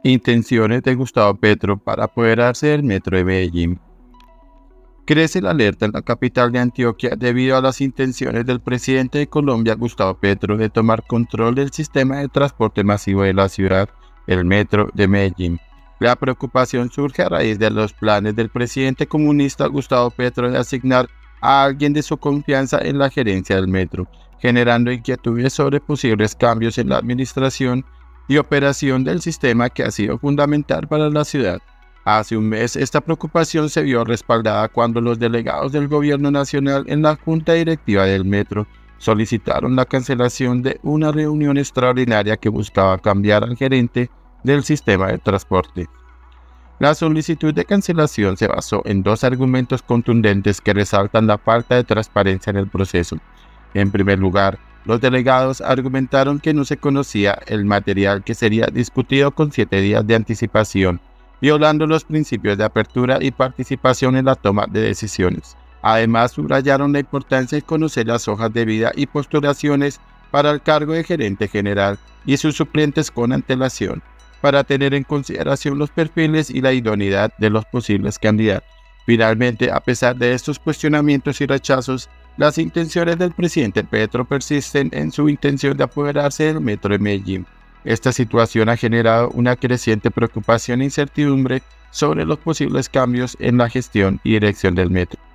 Intenciones de Gustavo Petro para apoderarse del metro de Medellín. Crece la alerta en la capital de Antioquia debido a las intenciones del presidente de Colombia, Gustavo Petro, de tomar control del sistema de transporte masivo de la ciudad, el metro de Medellín. La preocupación surge a raíz de los planes del presidente comunista Gustavo Petro de asignar a alguien de su confianza en la gerencia del metro, generando inquietudes sobre posibles cambios en la administración y operación del sistema que ha sido fundamental para la ciudad. Hace un mes, esta preocupación se vio respaldada cuando los delegados del Gobierno Nacional en la Junta Directiva del Metro solicitaron la cancelación de una reunión extraordinaria que buscaba cambiar al gerente del sistema de transporte. La solicitud de cancelación se basó en dos argumentos contundentes que resaltan la falta de transparencia en el proceso. En primer lugar, los delegados argumentaron que no se conocía el material que sería discutido con 7 días de anticipación, violando los principios de apertura y participación en la toma de decisiones. Además, subrayaron la importancia de conocer las hojas de vida y postulaciones para el cargo de gerente general y sus suplentes con antelación, para tener en consideración los perfiles y la idoneidad de los posibles candidatos. Finalmente, a pesar de estos cuestionamientos y rechazos, las intenciones del presidente Petro persisten en su intención de apoderarse del metro de Medellín. Esta situación ha generado una creciente preocupación e incertidumbre sobre los posibles cambios en la gestión y dirección del metro.